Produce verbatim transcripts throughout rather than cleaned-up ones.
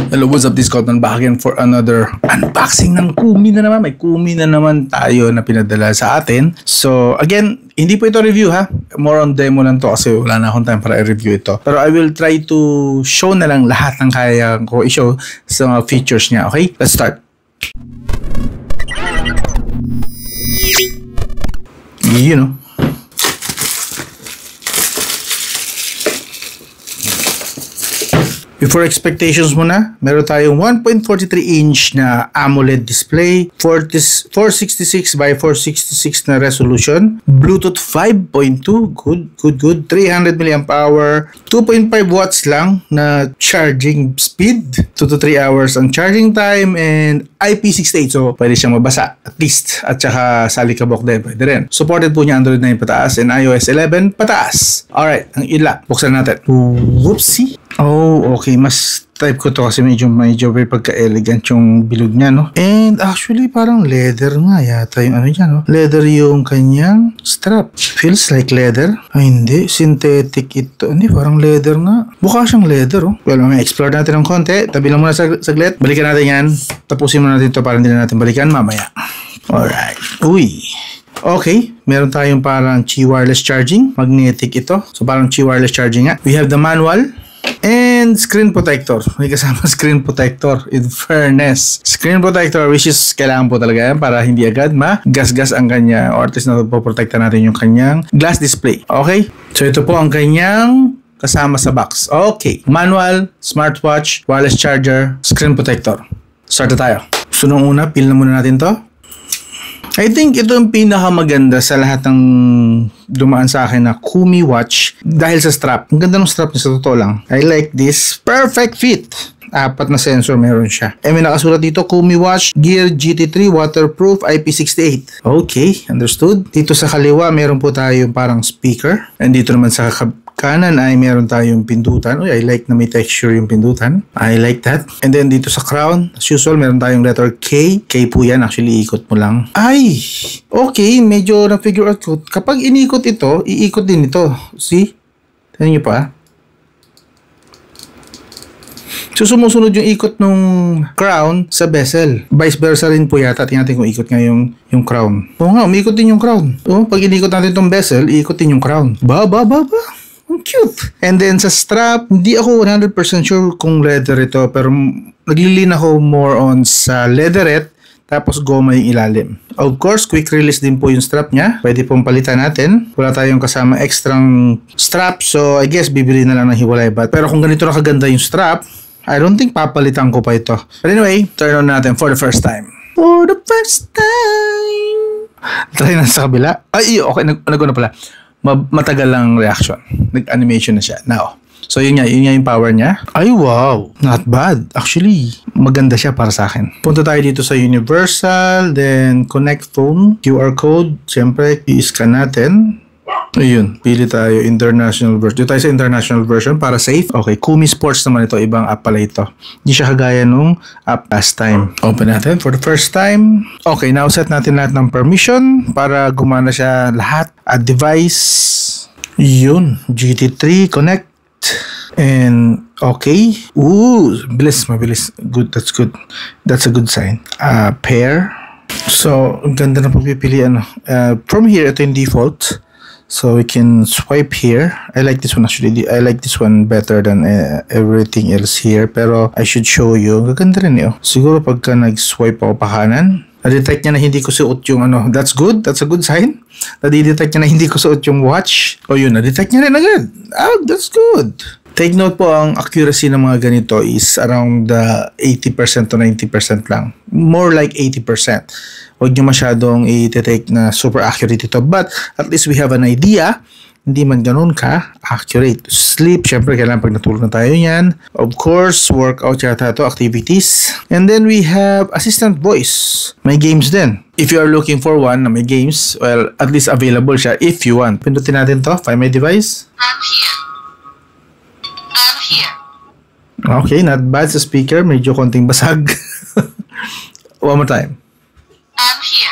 Hello, what's up? This is Cotman back again for another unboxing ng Kumi na naman. May Kumi na naman tayo na pinadala sa atin. So, again, hindi po ito review ha. More on demo lang to kasi wala na akong time para i-review ito. Pero I will try to show na lang lahat ng kaya ko i-show sa mga features niya. Okay? Let's start. You know. Before expectations muna, meron tayong one point four three inch na AMOLED display, four sixty-six by four sixty-six na resolution, Bluetooth five point two, good, good, good, three hundred milliamp hour, two point five watts lang na charging speed, two to three hours ang charging time, and I P six eight, so pwede siyang mabasa at least, at saka sa alikabok din, pwede rin. Supported po niya Android nine pataas and iOS eleven pataas. Alright, ang ila, buksan natin. Whoopsie. Oh, okay. Mas type ko to kasi medyo medyo very pagka-elegant yung bilog niya, no? And actually, parang leather nga yata yung ano niya, no? Leather yung kanyang strap. Feels like leather. Ay, hindi. Synthetic ito. Hindi, parang leather nga. Mukha siyang leather, oh. Well, may explore natin ng konti. Tabi lang muna sag saglit. Balikan natin yan. Tapusin muna natin to para hindi na natin balikan mamaya. Alright. Uy. Okay, meron tayong parang Qi wireless charging. Magnetic ito. So, parang Qi wireless charging nga. We have the manual. And screen protector. May kasama screen protector. In fairness, screen protector, which is kailangan po talaga yan para hindi agad ma-gas-gas ang kanya, or at least na poprotekta natin yung kanyang glass display. Okay? So ito po ang kanyang kasama sa box. Okay. Manual, smartwatch, wireless charger, screen protector. Start na tayo. So nung una, peel na muna natin to. I think ito yung pinakamaganda sa lahat ng dumaan sa akin na Kumi watch dahil sa strap. Ang ganda ng strap niya sa totoo lang. I like this. Perfect fit. Apat na sensor meron siya. E may nakasulat dito, Kumi watch, Gear G T three, waterproof, I P sixty-eight. Okay, understood. Dito sa kaliwa, meron po tayong parang speaker. And dito naman sa kanan ay meron tayong pindutan. Uy, I like na may texture yung pindutan. I like that. And then dito sa crown, as usual, meron tayong letter K. K po yan. Actually, iikot mo lang. Ay! Okay, medyo na-figure out ko. Kapag inikot ito, iikot din ito. See? Tignan nyo pa. So, sumusunod yung ikot ng crown sa bezel. Vice versa rin po yata. Tingnan natin kung ikot nga yung, yung crown. Oo nga, umikot din yung crown. Oo, pag inikot natin itong bezel, iikot din yung crown. Ba, ba, ba, ba. Ang cute. And then sa strap, hindi ako one hundred percent sure kung leather ito, pero naglilin ako more on sa leatherette, tapos goma yung ilalim. Of course, quick release din po yung strap niya. Pwede pong palitan natin. Wala tayong kasama extrang strap, so I guess bibili na lang ng hiwalay. But, pero kung ganito na kaganda yung strap, I don't think papalitan ko pa ito. But anyway, turn on natin for the first time. For the first time. Try na sa kabila. Ay, okay, nag nag na pala. Matagal lang reaction. Nag-animation na siya. Now, so yun nga, yun nga yung power niya. Ay, wow. Not bad. Actually, maganda siya para sa akin. Punta tayo dito sa Universal, then connect phone, Q R code. Siyempre, i-scan natin. Ayun, pili tayo international version. Dito tayo sa international version para safe. Okay, Kumi Sports naman ito. Ibang app pala ito. Hindi siya kagaya nung app last time. Open natin for the first time. Okay, now set natin lahat ng permission para gumana siya lahat. Add device. Yun, G T three, connect. And okay. Ooh, bilis, mabilis. Good, that's good. That's a good sign. Uh, pair. So, ang ganda na pagpipilian. Uh, from here, ito yung default. So we can swipe here. I like this one actually. I like this one better than uh, everything else here. Pero I should show you. Gaganda rin eh. Siguro pagka nag-swipe ako pa kanan, na-detect niya na hindi ko suot yung ano. That's good. That's a good sign. Na-detect niya na hindi ko suot yung watch. O yun, na-detect niya rin agad. Ah, that's good. Take note po, ang accuracy ng mga ganito is around the eighty percent to ninety percent lang. More like eighty percent. Huwag nyo masyadong i-take na super accurate ito. But at least we have an idea. Hindi man ganun ka accurate. Sleep, syempre kailangan pag natulog na tayo yan. Of course, workout yata ito, activities. And then we have assistant voice. May games din. If you are looking for one na may games, well, at least available siya if you want. Pindutin natin to. Find my device. I'm here. I'm here. Okay, not bad sa speaker. Medyo konting basag. One more time. I'm here.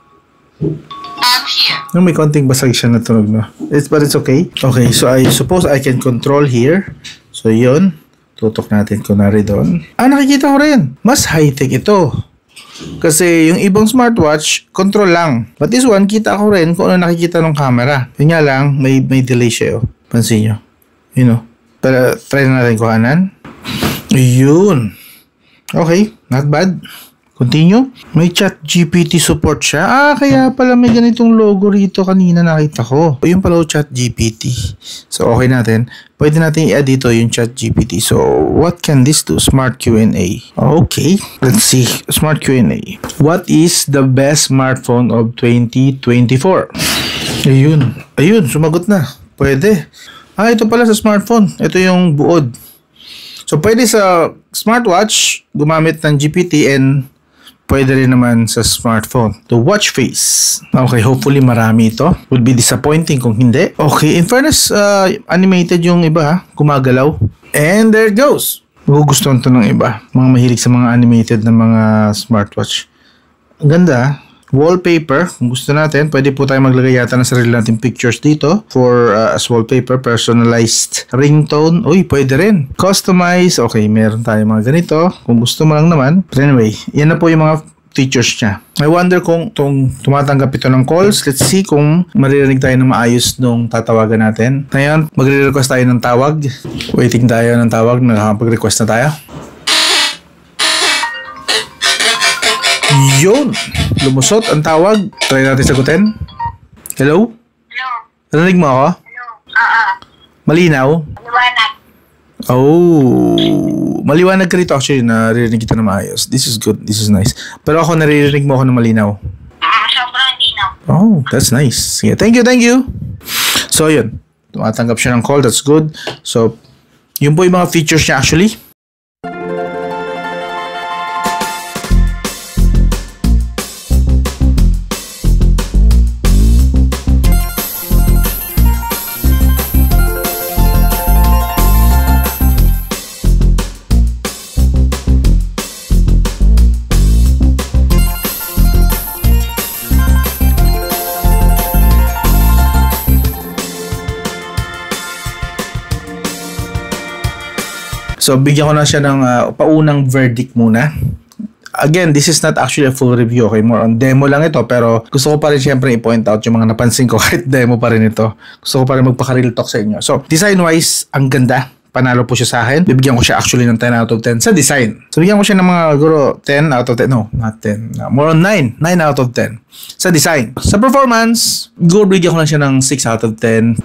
I'm here. No, may konting basag siya na tunog, no? It's, but it's okay. Okay, so I suppose I can control here. So, yun. Tutok natin kunwari doon. Ah, nakikita ko rin. Mas high-tech ito. Kasi yung ibang smartwatch, control lang. But this one, kita ko rin kung ano nakikita ng camera. Yun nga lang, may, may delay siya. Oh. Pansin nyo. You know. Pero try na natin kuhanan. Yun. Okay, not bad. Continue. May chat G P T support siya. Ah, kaya pala may ganitong logo rito kanina nakita ko. Yung pala chat G P T. So, okay natin. Pwede natin i-add dito yung chat G P T. So, what can this do? Smart Q and A. Okay. Let's see. Smart Q and A. What is the best smartphone of twenty twenty-four? Ayun. Ayun, sumagot na. Pwede. Ah, ito pala sa smartphone. Ito yung buod. So, pwede sa smartwatch gumamit ng G P T and pwede rin naman sa smartphone. The watch face. Okay, hopefully marami ito. Would be disappointing kung hindi. Okay, in fairness, uh, animated yung iba ha. Gumagalaw. And there it goes. Magugustuhan ito ng iba. Mga mahilig sa mga animated na mga smartwatch. Ang ganda. Wallpaper. Kung gusto natin, pwede po tayo maglagay yata ng sarili natin pictures dito for uh, as wallpaper. Personalized ringtone. Uy, pwede rin. Customize. Okay, meron tayo mga ganito. Kung gusto mo lang naman. But anyway, yan na po yung mga features niya. I wonder kung tong tumatanggap ito ng calls. Let's see kung maririnig tayo ng maayos nung tatawagan natin. Ngayon, magre-request tayo ng tawag. Waiting tayo ng tawag. Nakapag-request na tayo. Yun! Lumusot ang tawag. Try natin sagutin. Hello? Hello? Narinig mo ako? Hello? Oo. Malinaw? Maliwanag. Oh, maliwanag ka rito. Actually, naririnig kita na maayos. This is good. This is nice. Pero ako, naririnig mo ako na malinaw. Ah, sobrang linaw. Oh, that's nice. Yeah, thank you, thank you. So, yun. Tumatanggap siya ng call. That's good. So, yun po yung mga features niya actually. So, bigyan ko na siya ng uh, paunang verdict muna. Again, this is not actually a full review, okay? More on demo lang ito, pero gusto ko pa rin siyempre i-point out yung mga napansin ko kahit demo pa rin ito. Gusto ko pa rin magpaka-real talk sa inyo. So, design-wise, ang ganda. Panalo po siya sa akin. Bibigyan ko siya actually ng ten out of ten sa design. So, bigyan ko siya ng mga guro ten out of ten. No, not ten. No, more on nine. nine out of ten sa design. Sa performance, go bigyan ko lang siya ng six out of ten.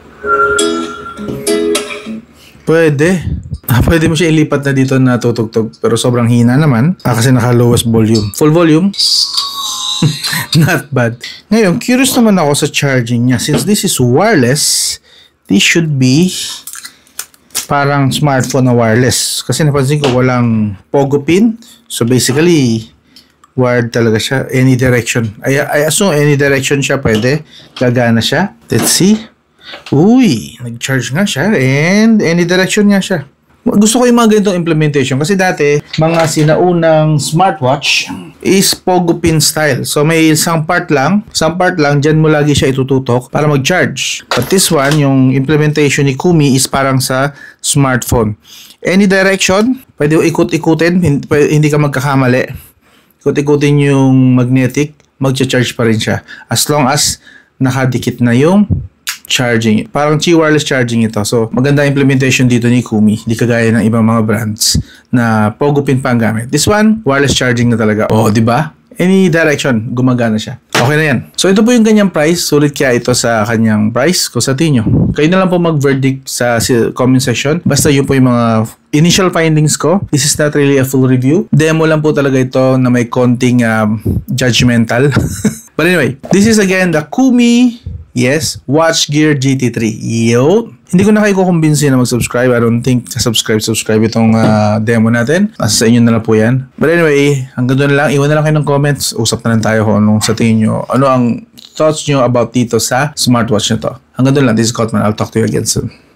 Pwede. Ah, pwede mo siya ilipat na dito na tutugtog. Pero sobrang hina naman. Ah, kasi naka lowest volume. Full volume. Not bad. Ngayon, curious naman ako sa charging niya. Since this is wireless, this should be parang smartphone na wireless. Kasi napansin ko walang pogo pin. So basically, wired talaga siya. Any direction. I, I assume any direction siya pwede. Gagana siya. Let's see. Uy, nag-charge nga siya. And any direction nga siya. Gusto ko yung mga ganitong implementation kasi dati, mga sinaunang smartwatch is pogo pin style. So may isang part lang, isang part lang, dyan mo lagi siya itututok para mag-charge. But this one, yung implementation ni Kumi is parang sa smartphone. Any direction, pwede ikot-ikutin, hindi, hindi ka magkakamali. Ikot-ikutin yung magnetic, mag-charge pa rin siya. As long as nakadikit na yung charging. Parang Qi wireless charging ito. So, maganda implementation dito ni Kumi. Hindi kagaya ng ibang mga brands na pogo pin pa ang gamit. This one, wireless charging na talaga. Oh, di ba? Any direction, gumagana siya. Okay na yan. So, ito po yung kanyang price. Sulit kaya ito sa kanyang price. Kung sa tingin nyo. Kayo na lang po mag-verdict sa comment section. Basta yun po yung mga initial findings ko. This is not really a full review. Demo lang po talaga ito na may konting um, judgmental. But anyway, this is again the Kumi Yes, Watch Gear G T three. Yo. Hindi ko na kayo kukumbinsi na mag-subscribe. I don't think subscribe, subscribe itong uh, demo natin. Nasa sa inyo na lang po yan. But anyway, hanggang doon na lang. Iwan na lang kayo ng comments. Usap na lang tayo kung anong sa tingin nyo. Ano ang thoughts nyo about dito sa smartwatch na to. Hanggang doon lang. This is Cotman. I'll talk to you again soon.